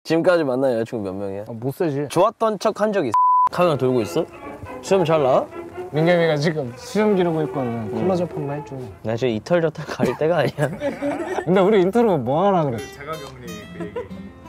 지금까지 만난 여자친구 몇 명이야? 못 세지. 좋았던 척 한 적이 있어? 카메라 돌고 있어? 시험 잘 나와? 민겸이가 지금 시험 기르고 있거든. 클로즈업 한번 해줘. 나 지금 이털저털 가릴 때가 아니야. 근데 우리 인트로 뭐 하라 그래? 자가격리 그 얘기.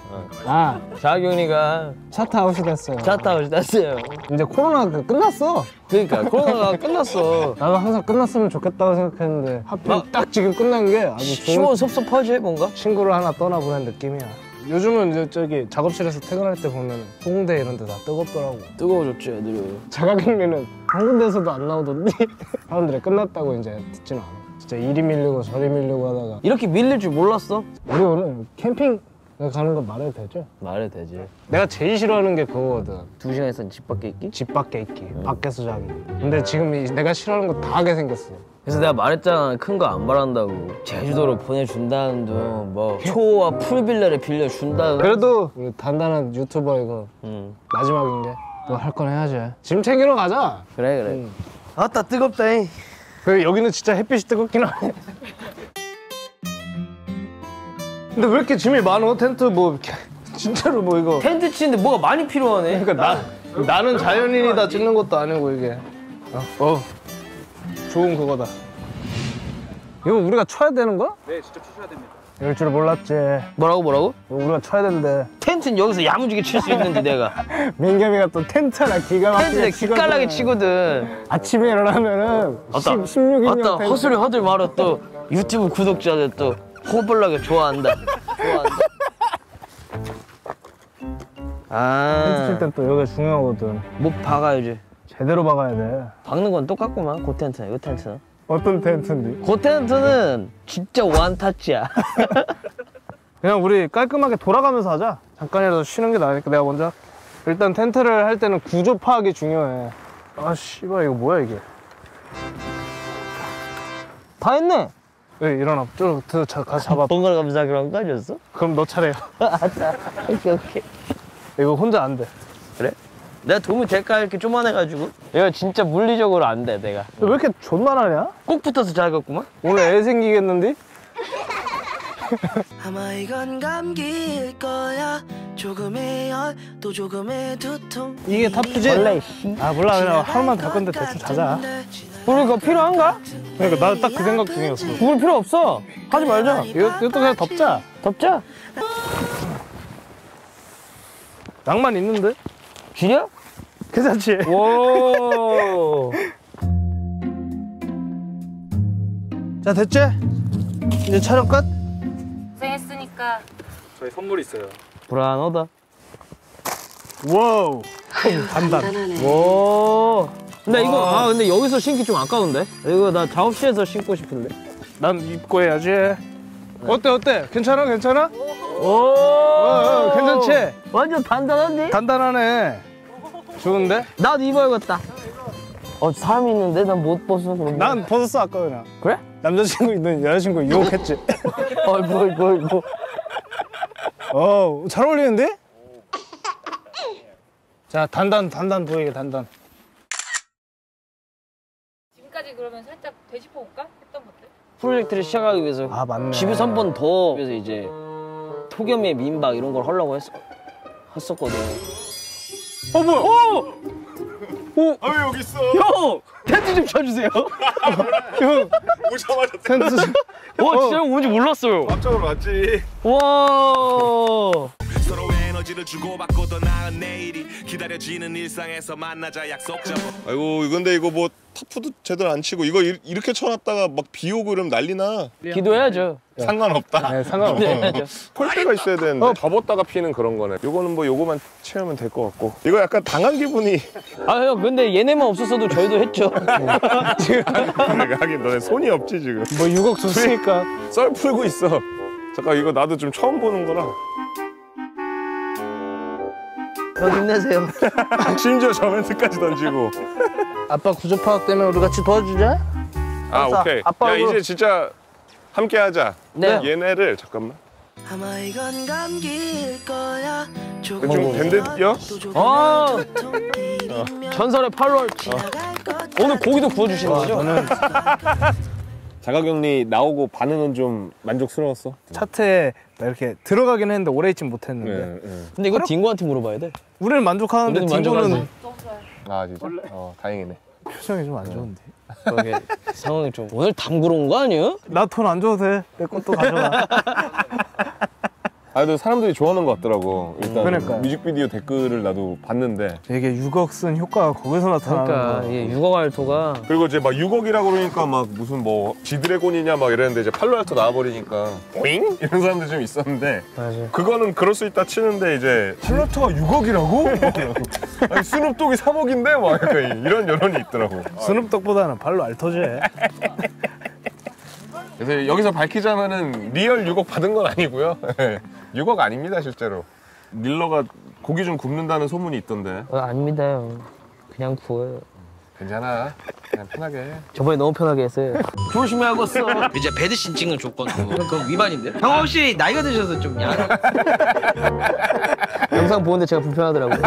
자경이가 샷아웃이 됐어요. 샷아웃이 됐어요. 이제 코로나가 끝났어. 그러니까 코로나가 끝났어. 나도 항상 끝났으면 좋겠다고 생각했는데 하필 딱 지금 끝난 게 아주 시원섭섭하지 뭔가? 친구를 하나 떠나보낸 느낌이야. 요즘은 이제 저기 작업실에서 퇴근할 때 보면 홍대 이런 데 다 뜨겁더라고. 뜨거워졌지 애들이. 자가격리는 한 군데에서도 안 나오던데 사람들이 끝났다고 이제 듣지는 않아. 진짜 이리 밀리고 저리 밀리고 하다가 이렇게 밀릴 줄 몰랐어? 우리 오늘 캠핑 가는 거 말해도 되죠? 말해도 되지. 내가 제일 싫어하는 게 그거거든. 2시간 있으면 집 밖에 있기? 집 밖에 있기, 밖에서 자기. 근데 지금 내가 싫어하는 거 다 하게 생겼어. 그래서 내가 말했잖아. 큰 거 안 바란다고. 제주도로 보내준다는 둥, 뭐 초와 풀빌라를 빌려준다는. 그래도 우리 단단한 유튜버 이거 마지막인 게 뭐 할 건 해야지. 짐 챙기러 가자. 그래. 아따 뜨겁다잉. 그 여기는 진짜 햇빛이 뜨겁긴 하네. 근데 왜 이렇게 짐이 많어? 텐트 뭐 진짜로 뭐 이거. 텐트 치는데 뭐가 많이 필요하네. 그러니까 나는 자연인이다 찍는 것도 아니고 이게. 좋은 그거다. 이거 우리가 쳐야 되는 거야? 네, 직접 치셔야 됩니다. 이럴 줄 몰랐지. 뭐라고? 우리가 쳐야 된대. 텐트는 여기서 야무지게 칠 수 있는데 내가. 민겸이가 또 텐트 하나 기가 막히게 텐트는 기깔나게 치거든. 아침에 일어나면은 16인용 아따 텐트. 헛소리 하들 말아. 또 유튜브 구독자들 또 호불나게 좋아한다. 텐트 칠 때 또 여기가 중요하거든. 못 박아야지. 제대로 박아야 돼. 박는 건 똑같구만. 그 텐트는, 이 텐트는. 어떤 텐트인데? 그 텐트는 진짜 원타치야. 그냥 우리 깔끔하게 돌아가면서 하자. 잠깐이라도 쉬는 게 나으니까 내가 먼저. 일단 텐트를 할 때는 구조 파악이 중요해. 아 씨발 이거 뭐야 이게. 다 했네. 네, 일어나. 쭉 가서 잡아. 번갈아 가면서 그런 거 아니었어? 그럼 너 차례야. 알았다. 오케이. 이거 혼자 안 돼. 그래? 내가 도움이 될까 이렇게 쪼만해가지고. 이거 진짜 물리적으로 안 돼 내가. 왜 이렇게 존만하냐? 꼭 붙어서 자겠구만. 오늘 애 생기겠는데? 아마 이건 감기일 거야. 조금의 열 또 조금의 두통. 이게 타프지? 원래 씨. 아 몰라 그냥 하루만 갈 건데 대충 자자. 우리 그거 필요한가? 그러니까 나도 딱 그 생각 중이었어. 부을 필요 없어. 하지 말자. 이것도 그냥 덮자. 덮자. 낭만 있는데? 지려? 괜찮지? 오. 자 됐지? 이제 촬영 끝? 고생했으니까 저희 선물 있어요. 불안하다. 와우. 단단. 오. 근데 이거 근데 여기서 신기 좀 아까운데? 이거 나 작업실에서 신고 싶은데. 난 입고 해야지. 어때? 괜찮아? 오. 괜찮지? 완전 단단한데? 단단하네. 좋은데? 나도 입어야겠다. 사람이 있는데 난 못 벗어 그러면. 난 벗었어 아까 그냥. 그래? 남자친구 있는 여자친구 유혹했지. 잘 어울리는데? 자 단단 보이게 단단. 지금까지 그러면 살짝 되짚어 볼까? 했던 것들? 프로젝트를 시작하기 위해서 맞네. 집에서 한 번 더 그래서 이제 토겸이의 민박 이런 걸 하려고 했었거든. 뭐야? 아, 왜 여기 있어? 형! 텐트 좀 쳐주세요. 형 오자마자 텐트. 와 진짜 형 뭔지 몰랐어요. 앞쪽으로 왔지. 와. 서로의 에너지를 주고받고 더 나은 내일이 기다려지는 일상에서 만나자 약속 잡고. 아이고 근데 이거 뭐 타프도 제대로 안 치고 이거 이렇게 쳐놨다가 막 비 오고 이러면 난리나. 기도해야죠. 상관없다. 네 상관없어. 폴대가 있어야 되는데 접었다가 피는 그런 거네. 요거는 뭐 요거만 채우면 될 것 같고. 이거 약간 당한 기분이. 형 근데 얘네만 없었어도 저희도 했죠. 지금 하긴 너네 손이 없지 지금. 뭐 6억 줬으니까. 썰 풀고 있어. 잠깐 이거 나도 좀 처음 보는 거라. 형 힘내세요. 심지어 저 멘트까지 던지고. 아빠 구조 파악 때문에 우리 같이 도와주자. 오케이. 아빠 야 이제 진짜 함께 하자. 네. 얘네를 잠깐만. 아마 이건 감기일 거야. 좀 밴드요? 전설의 8월. 오늘 고기도 구워주시는 거죠? 자가격리 나오고 반응은 좀 만족스러웠어? 차트에 이렇게 들어가긴 했는데 오래 있진 못했는데. 네. 근데 이거 딩고한테 물어봐야 돼. 우리는 만족하는데 우리는 딩고는 만족하지. 아 진짜? 다행이네. 표정이 좀 안 좋은데. 그러게 상황이 좀 오늘 담그러 온 거 아니야? 나 돈 안 줘도 돼. 내 것도 가져가. 아, 근데 사람들이 좋아하는 것 같더라고. 일단 그러니까요. 뮤직비디오 댓글을 나도 봤는데. 이게 6억 쓴 효과가 거기서 나타나는 그러니까 거. 이게 6억 알토가 그리고 이제 막 6억이라고 그러니까 막 무슨 뭐 지드래곤이냐 막 이랬는데 이제 팔로알토 나와버리니까 오잉? 이런 사람들 좀 있었는데 맞아. 그거는 그럴 수 있다 치는데 이제 팔로알토가 6억이라고? 아니 스눕독이 3억인데? 막 약간 이런 여론이 있더라고. 스눕독보다는 발로 알터지. 그래서 여기서 밝히자면은 리얼 6억 받은 건 아니고요. 6억 아닙니다 실제로. 릴러가 고기 좀 굽는다는 소문이 있던데. 아닙니다요. 그냥 구워요. 괜찮아. 그냥 편하게 해. 저번에 너무 편하게 했어요. 조심해야겠어. 이제 배드 신칭은 조건이고 그건 위반인데. 형 혹시 나이가 드셔서 좀 영상 보는데 제가 불편하더라고요.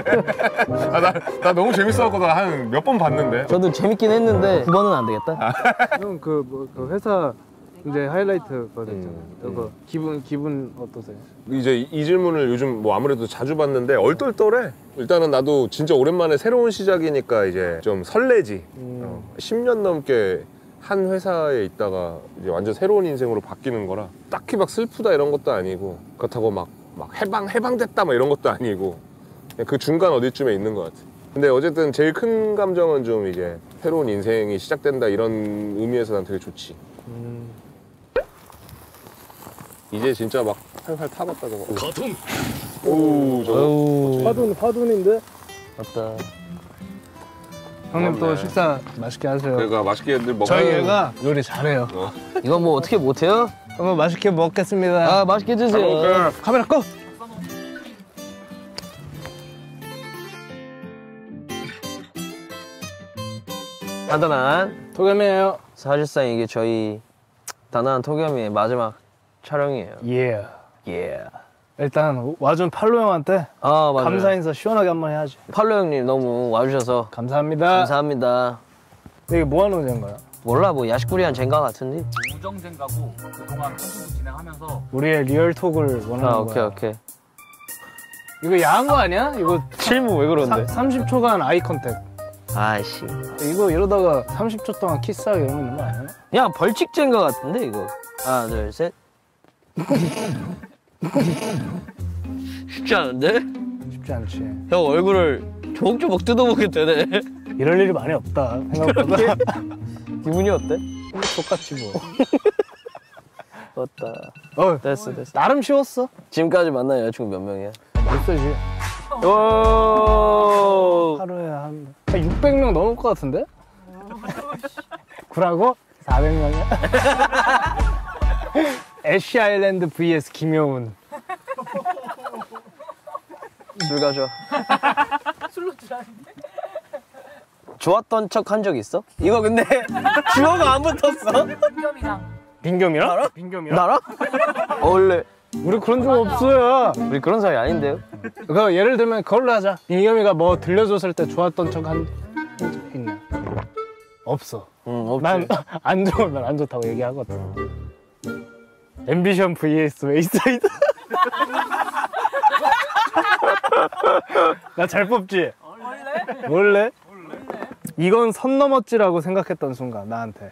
나 너무 재밌어갖고 한 몇 번 봤는데. 저도 재밌긴 했는데 9번은 안 되겠다. 형 그 회사 이제 하이라이트 거 됐잖아요. 그거 기분 어떠세요? 이제 이 질문을 요즘 뭐 아무래도 자주 받는데 얼떨떨해. 일단은 나도 진짜 오랜만에 새로운 시작이니까 이제 좀 설레지. 10년 넘게 한 회사에 있다가 이제 완전 새로운 인생으로 바뀌는 거라 딱히 막 슬프다 이런 것도 아니고 그렇다고 막 해방됐다 막 이런 것도 아니고 그냥 그 중간 어디쯤에 있는 것 같아. 근데 어쨌든 제일 큰 감정은 좀 이제 새로운 인생이 시작된다 이런 의미에서 난 되게 좋지. 이제 진짜 막 활활 타봤다 저거. 가통. 오 저거. 파둔인데? 맞다. 형님 또 고맙네. 식사 맛있게 하세요. 그러니까 맛있게들 먹어. 저희 애가 요리 잘해요. 이거 뭐 어떻게 못해요? 한번 맛있게 먹겠습니다. 아 맛있게 드세요. 카메라 꺼. 단단한 도겸이에요. 사실상 이게 저희 단단한 토겸이의 마지막 촬영이에요. 예. 예. 일단 와준 팔로 형한테 아 맞아요. 감사 인사 시원하게 한번 해야지. 팔로 형님 너무 와주셔서 감사합니다. 감사합니다. 이게 뭐 하는 젠가요? 몰라 뭐 야식구리한 젠가 같은데. 우정생가고 그동안 컨텐츠 진행하면서 우리의 리얼 톡을 원하는 아 오케이 거야. 오케이. 이거 야한 거 아니야? 이거 실무 왜 그런데? 30초간 아이 컨택. 아이씨. 이거 이러다가 30초 동안 키스하게 이러면 있는 거 아니야? 야 벌칙 젠가 같은데 이거. 하나 둘 셋. 쉽지 않은데? 쉽지 않지. 형 얼굴을 조목조목 뜯어보게 되네. 이럴 일이 많이 없다. 생각보다. 기분이 어때? 똑같지 뭐. 맞다. 됐어. 나름 쉬웠어. 지금까지 만난 여자친구 몇 명이야? 벌써지. 오. 하루에 한 600명 넘을 것 같은데? 구라고? 400명이야? 애쉬 아일랜드 vs 김효은. 술 가져. 술로 줄았는데? 좋았던 척 한 적 있어? 이거 근데 주어가 안 붙었어. 빈겸이랑 빈겸이랑? 나랑? 빈겸이랑? 나랑? 원래 우리 그런 적 없어요. 우리 그런 사이 아닌데요? 그 예를 들면 그걸로 하자. 빈겸이가 뭐 들려줬을 때 좋았던 척 한 적 있냐? 없어. 응 없지. 난 안 좋으면 안 좋다고 얘기하거든. 앰비션 vs 웨이사이드. 나 잘 뽑지? 원래? 이건 선 넘었지라고 생각했던 순간 나한테.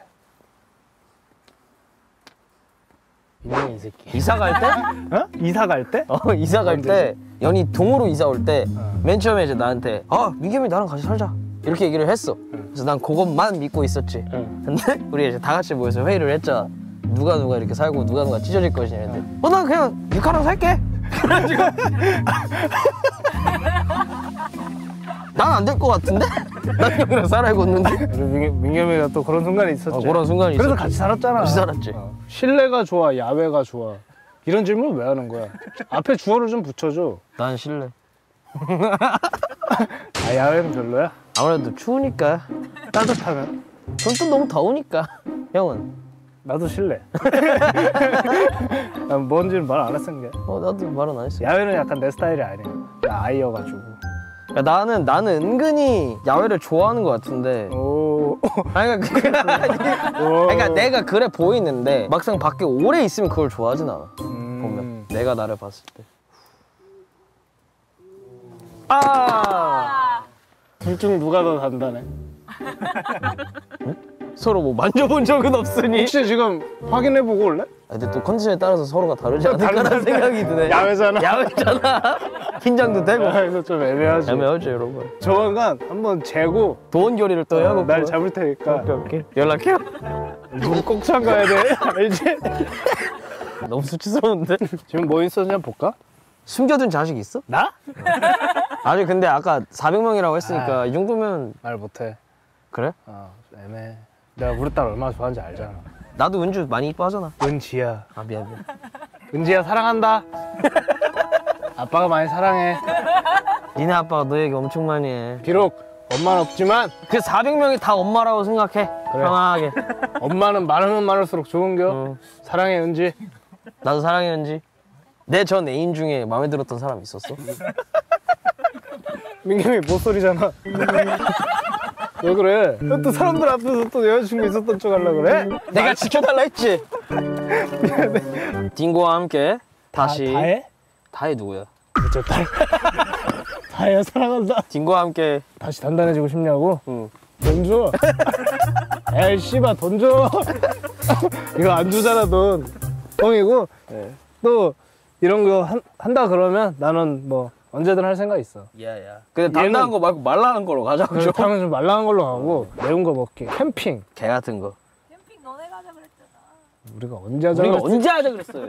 이 새끼. 이사 갈 때? 어? 이사 갈 때? 이사 갈 때 연희 동으로 이사 올 때 맨 어. 처음에 이제 나한테 민겸이 나랑 같이 살자 이렇게 얘기를 했어. 그래서 난 그것만 믿고 있었지. 근데 우리 이제 다 같이 모여서 회의를 했잖아. 누가 이렇게 살고 누가 찢어질 것이냐 했는데 난 그냥 육하랑 살게. 그래가지고 난 안 될 것 같은데? 난 형이랑 살아고 있는데. 그리고 민겸이가 또 그런 순간이 있었지. 그런 순간이 그래서 있었지. 같이 살았잖아. 같이 살았지. 실내가 좋아, 야외가 좋아. 이런 질문 왜 하는 거야? 앞에 주어를 좀 붙여줘. 난 실내. 아, 야외는 별로야? 아무래도 추우니까. 따뜻하면? 그럼 또 너무 더우니까. 형은? 나도 실내. 난 뭔지는 말 안 했은 게. 나도 말은 안 했어. 야외는 약간 내 스타일이 아니야. 나 아이여가지고. 나는 은근히 야외를 좋아하는 것 같은데 오. 그러니까 내가 그래 보이는데 막상 밖에 오래 있으면 그걸 좋아하진 않아. 보면 내가 나를 봤을 때. 둘 중 누가 더 단단해? 서로 뭐 만져본 적은 없으니. 혹시 지금 확인해보고 올래? 근데 또 컨디션에 따라서 서로가 다르지 않을까라는 생각이 드네. 야외잖아. 야외잖아. 긴장도 되고. 그래서 좀 애매하지. 애매하죠 여러분. 조만간 한번 재고 도원 결의를 또 해야고. 날 잡을 테니까 오케이. 연락해요. 누구 꼭 참가해야 돼. 알지? 너무 수치스러운데? 지금 뭐 있었냐 볼까? 숨겨둔 자식 있어? 나? 아니 근데 아까 400명이라고 했으니까 이 정도면. 말 못해. 그래? 좀 애매해. 내가 우리 딸 얼마나 좋아하는지 알잖아. 나도 은주 많이 이뻐하잖아. 은지야. 아 미안. 은지야 사랑한다. 아빠가 많이 사랑해. 니네 아빠가 너 얘기 엄청 많이 해. 비록 엄마는 없지만 그 400명이 다 엄마라고 생각해. 그래. 편하게. 엄마는 많으면 많을수록 좋은겨. 사랑해 은지. 나도 사랑해 은지. 내 전 애인 중에 마음에 들었던 사람 있었어? 민겸이 못소리잖아. 왜 그래? 또 사람들 앞에서 또 여자친구 있었던 척 하려고 그래? 내가 지켜달라 했지? 딩고와 함께 다시. 다해? 다해 누구야? 저 딸. 다해야 사랑한다. 딩고와 함께. 다시 단단해지고 싶냐고? 응. 돈 줘. 에이 씨발 돈 줘. 이거 안 주잖아 돈. 뻥이고. 네. 또 이런 거 한다 그러면 나는 뭐 언제든 할 생각 있어. 야야. 근데 단단한 거 말고 말라는 걸로 가자고. 그렇다면 좀 말랑한 걸로 가고 매운 거 먹기. 캠핑. 개 같은 거. 캠핑 너네 가자 그랬잖아. 우리가 언제 하자 우리가 그랬어? 언제 하자 그랬어요?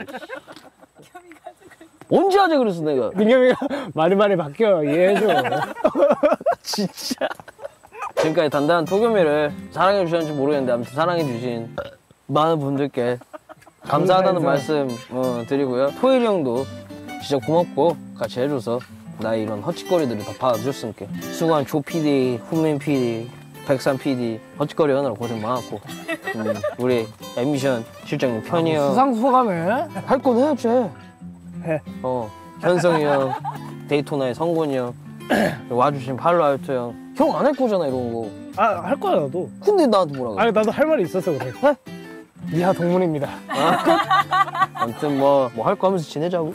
언제 하자 그랬어 내가? 민겸이가 말이 많이 바뀌어. 이해해줘. 진짜. 지금까지 단단한 토교미를 사랑해 주셨는지 모르겠는데 아무튼 사랑해 주신 많은 분들께 감사하다는 말씀 드리고요. 토일이 형도 진짜 고맙고 같이 해줘서 나의 이런 헛짓거리들을 다 봐줬으니까. 수고한 조 PD, 훈민 PD, 백산 PD 헛짓거리 하느라 고생 많았고 우리 엠미션 실장님 편이 형 수상소감해. 할 건 해야지. 해. 현성이 형, 데이토나의 성곤이 형, 와주신 팔로알토 형. 형 안 할 거잖아 이런 거. 할 거야 나도. 근데 나한테 뭐라고? 아니 나도 할 말이 있어서 그래. 해? 이하 동문입니다. 아무튼 뭐 할 거 하면서 지내자고.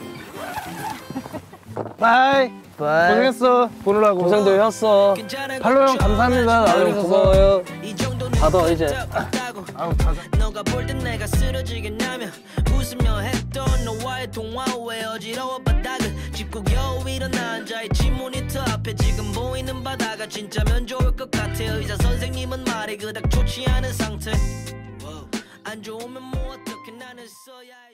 바이. 바이. 고생했어. 보느라고. 고생들 했어. 팔로 형 감사합니다. 나와주셔서. 고마워요. 받아 이제. 너가 볼 때 내가 쓰러지겠냐며 웃으며 했던 너와의 통화 왜 어지러워 바닥을 짚고 겨우 일어나 앉아있지 모니터 앞에 지금 보이는 바다가 진짜면 좋을 것 같아. 의사 선생님은 말이 그닥 좋지 않은 상태. 안 좋으면 뭐 어떻게 나는 써야 해.